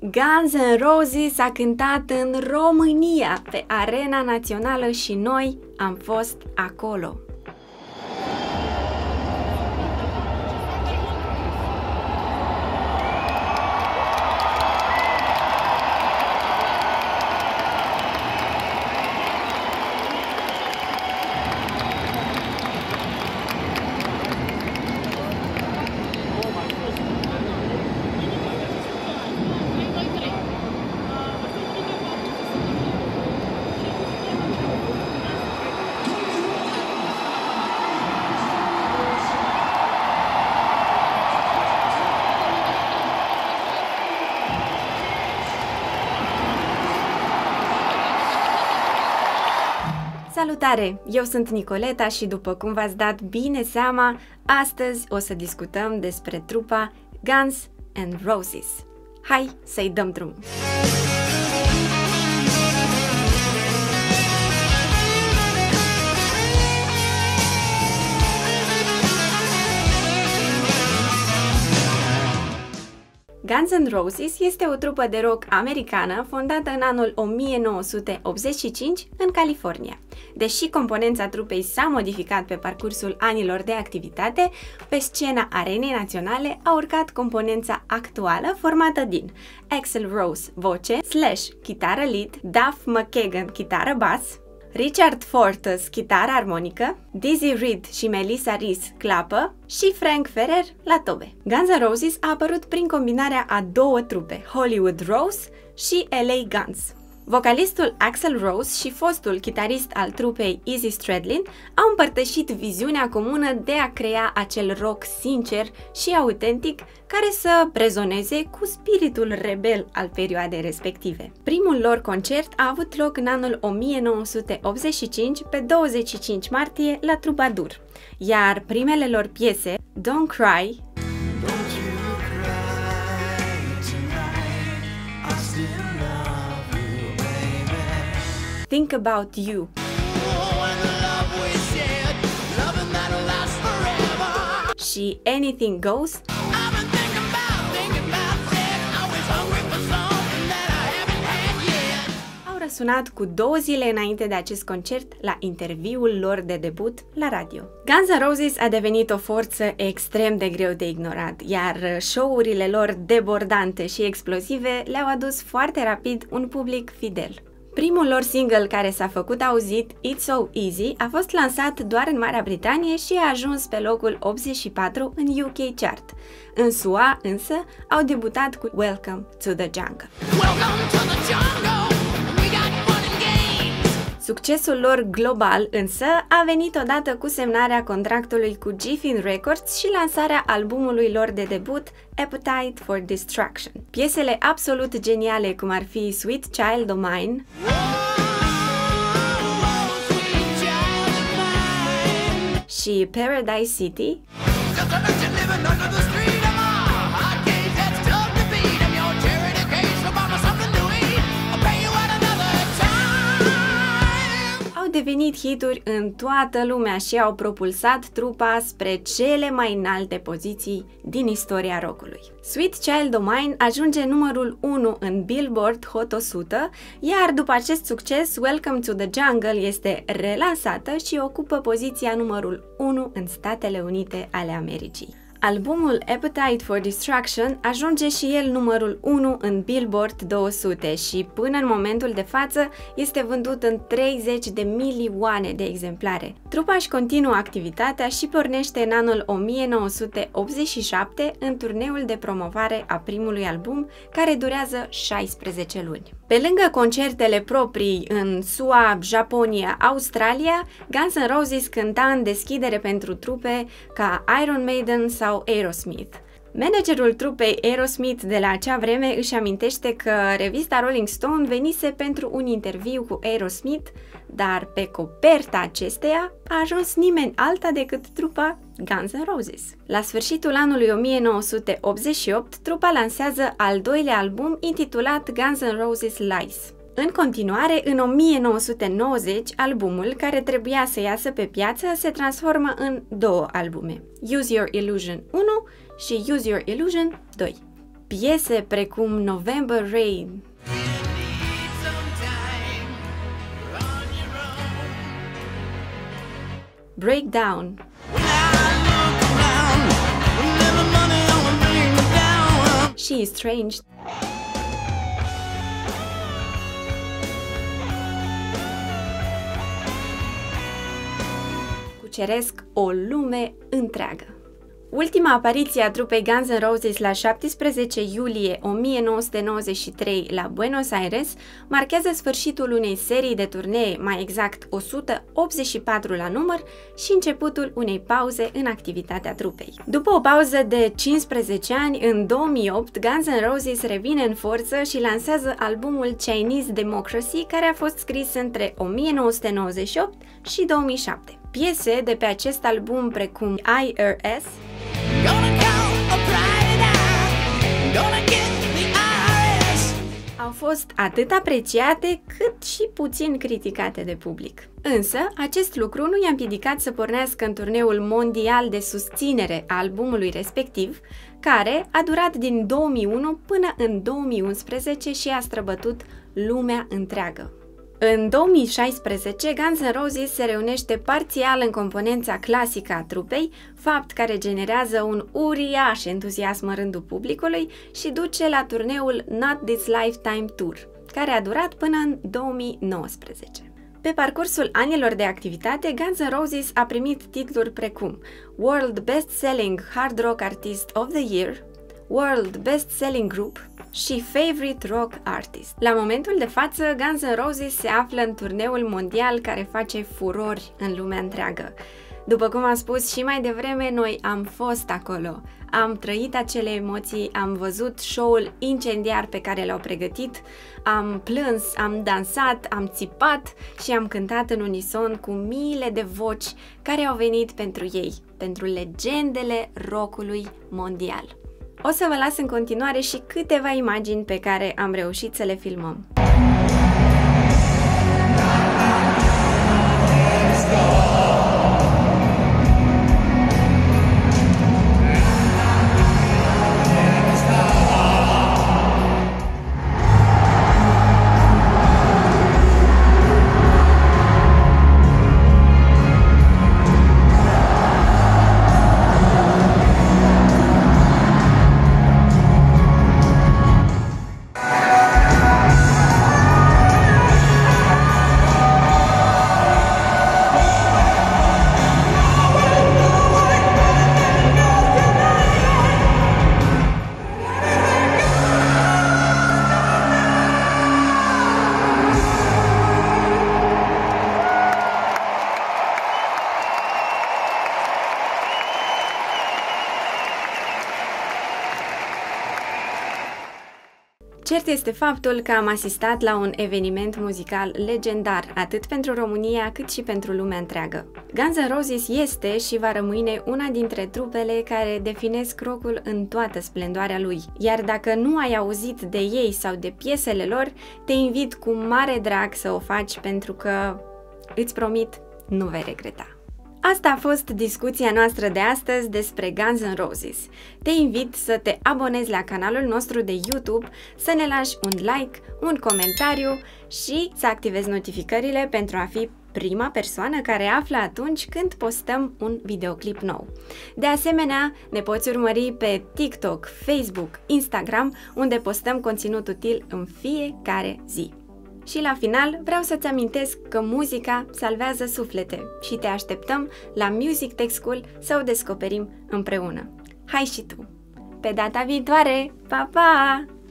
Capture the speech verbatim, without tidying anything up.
Guns N' Roses a cântat în România, pe Arena Națională și noi am fost acolo. Salutare! Eu sunt Nicoleta și după cum v-ați dat bine seama, astăzi o să discutăm despre trupa Guns N' Roses. Hai să-i dăm drumul! Guns N' Roses este o trupă de rock americană fondată în anul o mie nouă sute optzeci și cinci în California. Deși componența trupei s-a modificat pe parcursul anilor de activitate, pe scena Arenei Naționale a urcat componența actuală formată din Axl Rose, voce, Slash, chitară lead, Duff McKagan, chitară bas, Richard Fortus, chitară armonică, Dizzy Reed și Melissa Reese, clapă și Frank Ferrer la tobe. Guns N' Roses a apărut prin combinarea a două trupe, Hollywood Rose și L A Guns. Vocalistul Axl Rose și fostul chitarist al trupei Izzy Stradlin au împărtășit viziunea comună de a crea acel rock sincer și autentic care să rezoneze cu spiritul rebel al perioadei respective. Primul lor concert a avut loc în anul o mie nouă sute optzeci și cinci, pe douăzeci și cinci martie, la Troubadour, iar primele lor piese, Don't Cry, Think About You și Anything Goes au răsunat cu două zile înainte de acest concert la interviul lor de debut la radio. Guns N' Roses a devenit o forță extrem de greu de ignorat, iar show-urile lor debordante și explozive le-au adus foarte rapid un public fidel. Primul lor single care s-a făcut auzit, It's So Easy, a fost lansat doar în Marea Britanie și a ajuns pe locul optzeci și patru în U K chart. În S U A, însă, au debutat cu Welcome to the Jungle. Welcome to the jungle. We got fun and games. Succesul lor global, însă, a venit odată cu semnarea contractului cu Geffen Records și lansarea albumului lor de debut, Appetite for Destruction. Piesele absolut geniale, cum ar fi Sweet Child O' Mine și Paradise City devenit hituri în toată lumea și au propulsat trupa spre cele mai înalte poziții din istoria rockului. Sweet Child O' Mine ajunge numărul unu în Billboard Hot o sută, iar după acest succes, Welcome to the Jungle este relansată și ocupă poziția numărul unu în Statele Unite ale Americii. Albumul Appetite for Destruction ajunge și el numărul unu în Billboard două sute și până în momentul de față este vândut în treizeci de milioane de exemplare. Trupa își continuă activitatea și pornește în anul o mie nouă sute optzeci și șapte în turneul de promovare a primului album, care durează șaisprezece luni. Pe lângă concertele proprii în S U A, Japonia, Australia, Guns N' Roses cânta în deschidere pentru trupe ca Iron Maiden sau Aerosmith. Managerul trupei Aerosmith de la acea vreme își amintește că revista Rolling Stone venise pentru un interviu cu Aerosmith, dar pe coperta acesteia a ajuns nimeni alta decât trupa Guns N' Roses. La sfârșitul anului o mie nouă sute optzeci și opt, trupa lansează al doilea album intitulat Guns N' Roses Lies. În continuare, în o mie nouă sute nouăzeci, albumul, care trebuia să iasă pe piață, se transformă în două albume, Use Your Illusion unu și Use Your Illusion doi. piese precum November Rain Breakdown She is Strange cuceresc o lume întreagă. Ultima apariție a trupei Guns N' Roses la șaptesprezece iulie o mie nouă sute nouăzeci și trei la Buenos Aires marchează sfârșitul unei serii de turnee, mai exact o sută optzeci și patru la număr, și începutul unei pauze în activitatea trupei. După o pauză de cincisprezece ani, în două mii opt, Guns N' Roses revine în forță și lansează albumul Chinese Democracy, care a fost scris între o mie nouă sute nouăzeci și opt și două mii șapte. Piese de pe acest album precum I R S au fost atât apreciate cât și puțin criticate de public. Însă, acest lucru nu i-a împiedicat să pornească în turneul mondial de susținere a albumului respectiv, care a durat din două mii unu până în două mii unsprezece și a străbătut lumea întreagă. În două mii șaisprezece, Guns N' Roses se reunește parțial în componența clasică a trupei, fapt care generează un uriaș entuziasm în rândul publicului și duce la turneul Not This Lifetime Tour, care a durat până în două mii nouăsprezece. Pe parcursul anilor de activitate, Guns N' Roses a primit titluri precum World Best Selling Hard Rock Artist of the Year, World Best Selling Group și Favorite Rock Artist. La momentul de față, Guns N' Roses se află în turneul mondial care face furori în lumea întreagă. După cum am spus și mai devreme, noi am fost acolo, am trăit acele emoții, am văzut show-ul incendiar pe care l-au pregătit, am plâns, am dansat, am țipat și am cântat în unison cu miile de voci care au venit pentru ei, pentru legendele rockului mondial. O să vă las în continuare și câteva imagini pe care am reușit să le filmăm. Cert este faptul că am asistat la un eveniment muzical legendar, atât pentru România cât și pentru lumea întreagă. Guns N' Roses este și va rămâne una dintre trupele care definesc rockul în toată splendoarea lui, iar dacă nu ai auzit de ei sau de piesele lor, te invit cu mare drag să o faci, pentru că, îți promit, nu vei regreta. Asta a fost discuția noastră de astăzi despre Guns N' Roses. Te invit să te abonezi la canalul nostru de YouTube, să ne lași un like, un comentariu și să activezi notificările pentru a fi prima persoană care află atunci când postăm un videoclip nou. De asemenea, ne poți urmări pe TikTok, Facebook, Instagram, unde postăm conținut util în fiecare zi. Și la final vreau să-ți amintesc că muzica salvează suflete și te așteptăm la Music Tech School să o descoperim împreună. Hai și tu! Pe data viitoare! Pa, pa!